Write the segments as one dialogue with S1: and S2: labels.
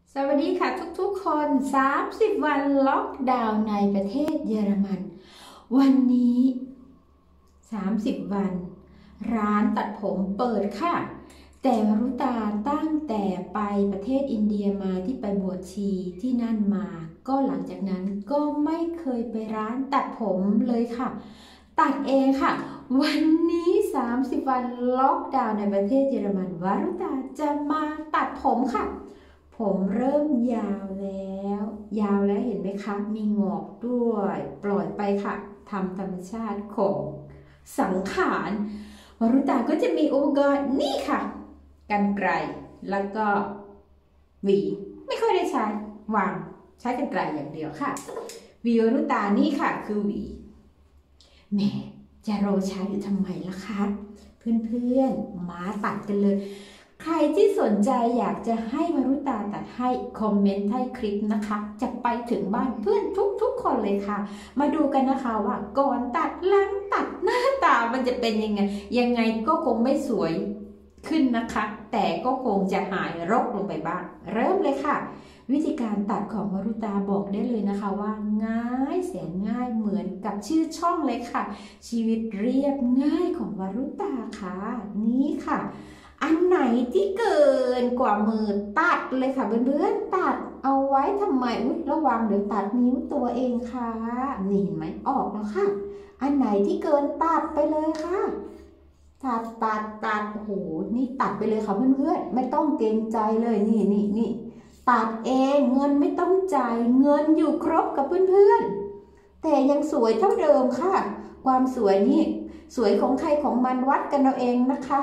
S1: สวัสดีค่ะทุกๆคน30วันล็อกดาวน์ในประเทศเยอรมันวันนี้30วันร้านตัดผมเปิดค่ะแต่วรุตาตั้งแต่ไปประเทศอินเดียมาที่ไปบวชชีที่นั่นมาก็หลังจากนั้นก็ไม่เคยไปร้านตัดผมเลยค่ะตัดเองค่ะวันนี้30วันล็อกดาวน์ในประเทศเยอรมันวรุตาจะมาตัดผมค่ะผมเริ่มยาวแล้วเห็นไหมคะมีงอกด้วยปล่อยไปค่ะทำธรรมชาติของสังขารวรุตาก็จะมีอุปกรณ์นี่ค่ะกรรไกรแล้วก็หวีไม่ค่อยได้ใช้วางใช้กรรไกรอย่างเดียวค่ะหวีวรุตานี่ค่ะคือหวีแหมจะรอใช้อยู่ทำไมล่ะคะเพื่อนๆมาตัดกันเลยใครที่สนใจอยากจะให้วรุตาตัดให้คอมเมนต์ให้คลิปนะคะจะไปถึงบ้านเพื่อนทุกคนเลยค่ะมาดูกันนะคะว่าก่อนตัดหลังตัดหน้าตามันจะเป็นยังไงก็คงไม่สวยขึ้นนะคะแต่ก็คงจะหายรกลงไปบ้างเริ่มเลยค่ะวิธีการตัดของวรุตาบอกได้เลยนะคะว่าง่ายแสนง่ายเหมือนกับชื่อช่องเลยค่ะชีวิตเรียบง่ายของวรุตาค่ะนี่ค่ะอันไหนที่เกินกว่ามือตัดเลยค่ะเพื่อนๆตัดเอาไว้ทำไมระวังเดี๋ยวตัดนิ้วตัวเองค่ะนี่เห็นไหมออกแล้วค่ะอันไหนที่เกินตัดไปเลยค่ะตัดโอ้โหนี่ตัดไปเลยค่ะเพื่อนๆไม่ต้องเกรงใจเลยนี่ตัดเองเงินไม่ต้องจ่ายเงินอยู่ครบกับเพื่อนๆแต่ยังสวยเท่าเดิมค่ะความสวยนี่สวยของใครของมันวัดกันเอาเองนะคะ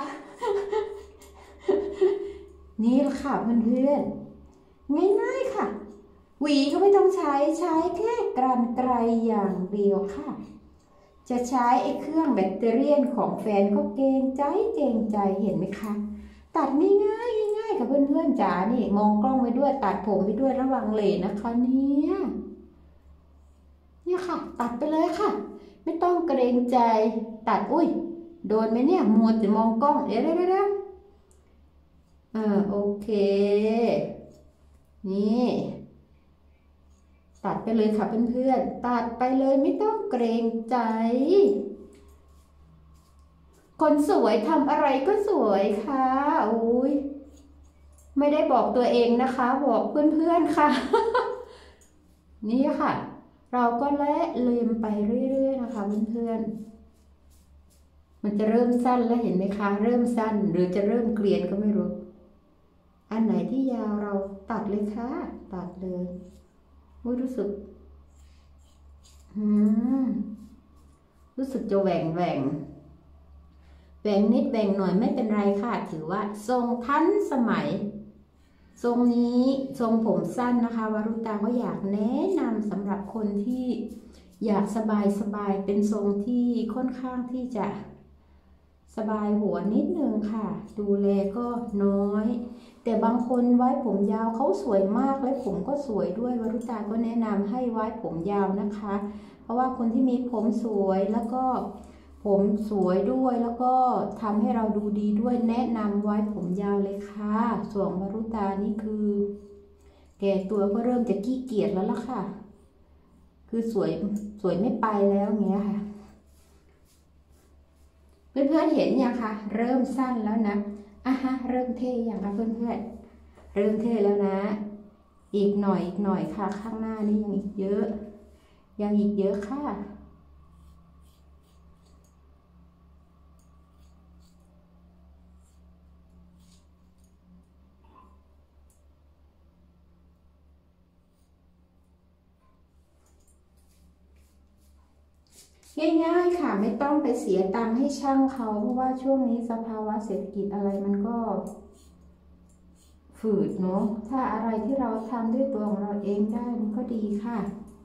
S1: นี่แหละค่ะเพื่อนๆง่ายๆค่ะหวีก็ไม่ต้องใช้แค่กรรไกรอย่างเดียวค่ะจะใช้ไอ้เครื่องแบตเตอรี่ของแฟนก็เกรงใจเห็นไหมคะตัดง่ายกับเพื่อนๆจ๋านี่มองกล้องไว้ด้วยตัดผมไปด้วยระวังเหล่นะคะเนี่ยค่ะตัดไปเลยค่ะไม่ต้องเกรงใจตัดโดนไหมเนี่ยมัวแต่มองกล้องเดี๋ยวโอเคนี่ตัดไปเลยค่ะเพื่อนๆตัดไปเลยไม่ต้องเกรงใจคนสวยทำอะไรก็สวยค่ะไม่ได้บอกตัวเองนะคะบอกเพื่อนๆค่ะ นี่ค่ะเราก็และเลียมไปเรื่อยๆนะคะเพื่อนๆมันจะเริ่มสั้นแล้วเห็นไหมคะเริ่มสั้นหรือจะเริ่มเกลียนก็ไม่รู้อันไหนที่ยาวเราตัดเลยค่ะตัดเลยรู้สึกจะแหว่งนิดแหว่งหน่อยไม่เป็นไรค่ะถือว่าทรงทันสมัยทรงนี้ทรงผมสั้นนะคะวรุตาก็อยากแนะนำสำหรับคนที่อยากสบายเป็นทรงที่ค่อนข้างที่จะสบายหัวนิดนึงค่ะดูแลก็น้อยแต่บางคนไว้ผมยาวเขาสวยมากและผมก็สวยด้วยวรุตาก็แนะนำให้ไว้ผมยาวนะคะเพราะว่าคนที่มีผมสวยแล้วก็ผมสวยด้วยแล้วก็ทำให้เราดูดีด้วยแนะนำไว้ผมยาวเลยค่ะส่วนวรุตานี่คือแก่ตัวก็เริ่มจะขี้เกียจแล้วล่ะค่ะคือสวยไม่ไปแล้วเงี้ยค่ะเพื่อนๆเห็นยังคะเริ่มสั้นแล้วนะเริ่มเท่ยังคะเพื่อนๆเริ่มเท่แล้วนะอีกหน่อยค่ะข้างหน้านี่ยังอีกเยอะค่ะง่ายๆค่ะไม่ต้องไปเสียตังค์ให้ช่างเขาเพราะว่าช่วงนี้สภาวะเศรษฐกิจอะไรมันก็ฝืดเนาะถ้าอะไรที่เราทำด้วยตัวของเราเองได้มันก็ดีค่ะ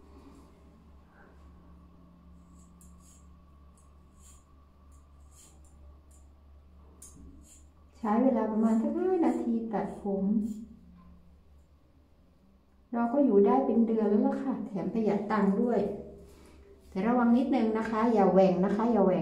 S1: ใช้เวลาประมาณสัก5 นาทีตัดผมเราก็อยู่ได้เป็นเดือนแล้วล่ะค่ะแถมประหยัดตังค์ด้วยแต่ระวังนิดนึงนะคะอย่าแหว่งนะคะอย่าแหว่ง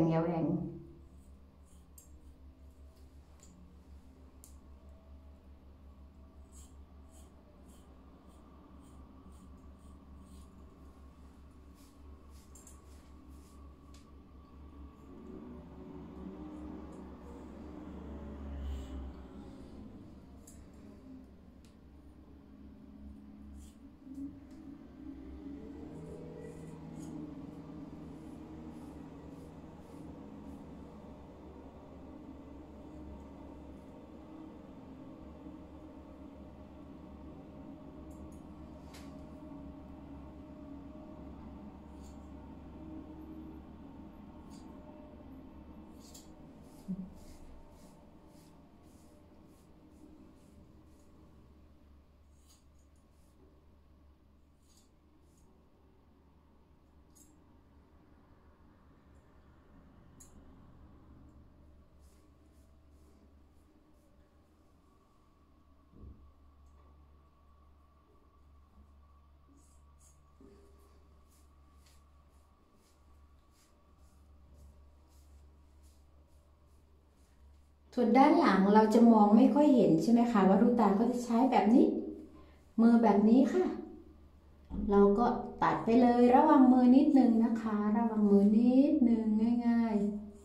S1: ส่วนด้านหลังเราจะมองไม่ค่อยเห็นใช่ไหมคะวรุตาก็จะใช้แบบนี้มือแบบนี้ค่ะเราก็ตัดไปเลยระวังมือนิดนึงนะคะระวังมือนิดนึงง่าย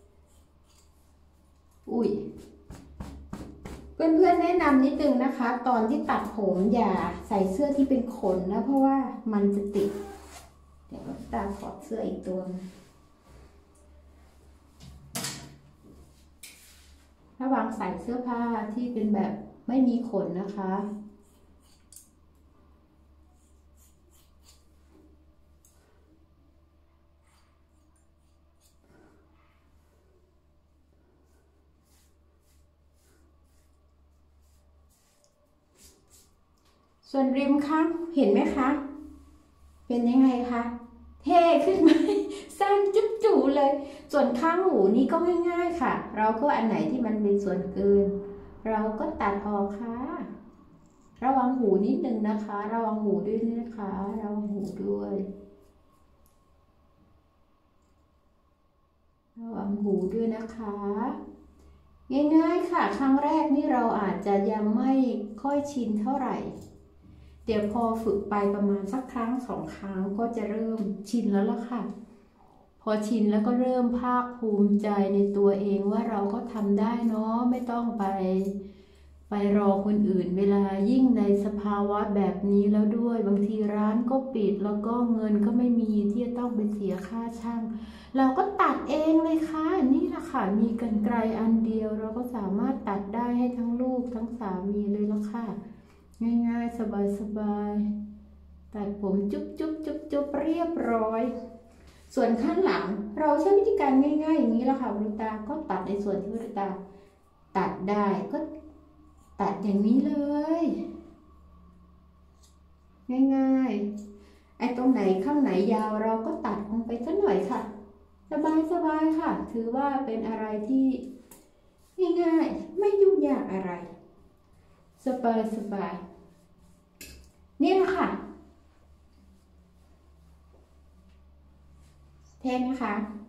S1: ๆอุ้ยเพื่อนๆแนะนำนิดนึงนะคะตอนที่ตัดผมอย่าใส่เสื้อที่เป็นขนนะเพราะว่ามันจะติดเดี๋ยวตาถอดเสื้ออีกตัวระวังใส่เสื้อผ้าที่เป็นแบบไม่มีขนนะคะส่วนริมข้างเห็นไหมคะเป็นยังไงคะเท่ขึ้นไหมสั้นจุ๊บจู่เลยส่วนข้างหูนี้ก็ง่ายๆค่ะเราก็อันไหนที่มันเป็นส่วนเกินเราก็ตัดออกค่ะระวังหูนิดนึงนะคะระวังหูด้วยนะคะระวังหูด้วยระวังหูด้วยนะคะง่ายๆค่ะครั้งแรกนี่เราอาจจะยังไม่ค่อยชินเท่าไหร่เดี๋ยวพอฝึกไปประมาณสักครั้ง2 ครั้งก็จะเริ่มชินแล้วล่ะค่ะพอชินแล้วก็เริ่มภาคภูมิใจในตัวเองว่าเราก็ทำได้เนาะไม่ต้องไปรอคนอื่นเวลายิ่งในสภาวะแบบนี้แล้วด้วยบางทีร้านก็ปิดแล้วก็เงินก็ไม่มีที่จะต้องไปเสียค่าช่างเราก็ตัดเองเลยค่ะนี่แหละค่ะมีกรรไกรอันเดียวเราก็สามารถตัดได้ให้ทั้งลูกทั้งสามีเลยละค่ะง่ายๆสบายๆตัดผมจุ๊บเรียบร้อยส่วนข้างหลังเราใช้วิธีการง่ายๆอย่างนี้แหละค่ะวรุตาก็ตัดในส่วนที่วรุตาตัดได้ก็ตัดอย่างนี้เลยง่ายๆไอ้ตรงไหนข้างไหนยาวเราก็ตัดลงไปสักหน่อยค่ะสบายค่ะถือว่าเป็นอะไรที่ง่ายๆไม่ยุ่งยากอะไรสบายนี่แหละค่ะเท่ไหมคะ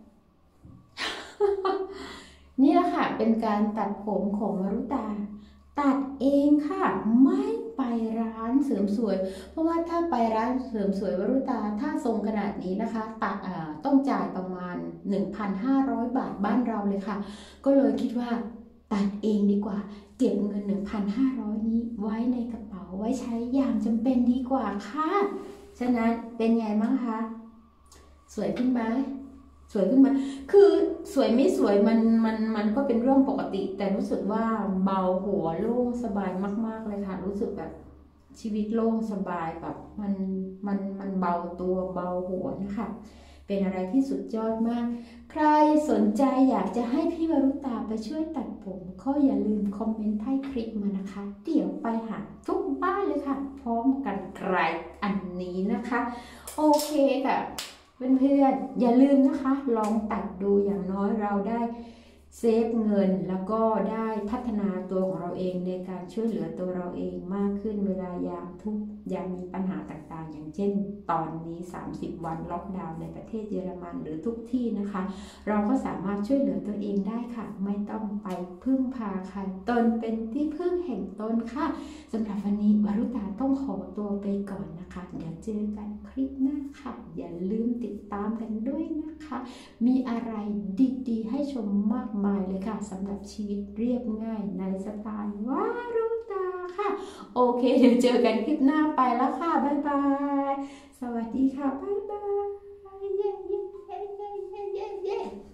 S1: นี่แหละค่ะเป็นการตัดผมของวรุตาตัดเองค่ะไม่ไปร้านเสริมสวยเพราะว่าถ้าไปร้านเสริมสวยวรุตาถ้าทรงขนาดนี้นะคะตัดต้องจ่ายประมาณ 1,500 บาทบ้านเราเลยค่ะก็เลยคิดว่าตัดเองดีกว่าเก็บเงิน 1,500 นี้ไว้ในกระเป๋าไว้ใช้อย่างจำเป็นดีกว่าค่ะฉะนั้นเป็นไงบ้างคะสวยขึ้นไหมสวยขึ้นมาคือสวยไม่สวยมันก็เป็นเรื่องปกติแต่รู้สึกว่าเบาหัวโล่งสบายมากๆเลยค่ะรู้สึกแบบชีวิตโล่งสบายแบบมันเบาตัวเบาหัวนะคะเป็นอะไรที่สุดยอดมากใครสนใจอยากจะให้พี่วรุตาไปช่วยตัดผมก็อย่าลืมคอมเมนต์ใต้คลิปมานะคะเดี๋ยวไปหาทุกบ้านเลยค่ะพร้อมกันไกลอันนี้นะคะโอเคค่ะเพื่อนๆอย่าลืมนะคะลองตัดดูอย่างน้อยเราได้เซฟเงินแล้วก็ได้พัฒนาตัวของเราเองในการช่วยเหลือตัวเราเองมากขึ้นเวลายามทุกข์ยามมีปัญหาต่างๆอย่างเช่นตอนนี้30 วันล็อกดาวน์ในประเทศเยอรมันหรือทุกที่นะคะเราก็สามารถช่วยเหลือตัวเองได้ค่ะไม่ต้องไปพึ่งพาใครตนเป็นที่พึ่งแห่งตนค่ะสำหรับวันนี้วรุตาต้องขอตัวไปก่อนนะคะเดี๋ยวเจอกันคลิปหน้าค่ะอย่าลืมติดตามกันด้วยนะคะมีอะไรดีๆให้ชมมากมายเลยค่ะสำหรับชีวิตเรียบง่ายในสไตล์วรุตาค่ะโอเคเดี๋ยวเจอกันคลิปหน้าไปแล้วค่ะบ๊ายบายสวัสดีค่ะบ๊ายบายเย้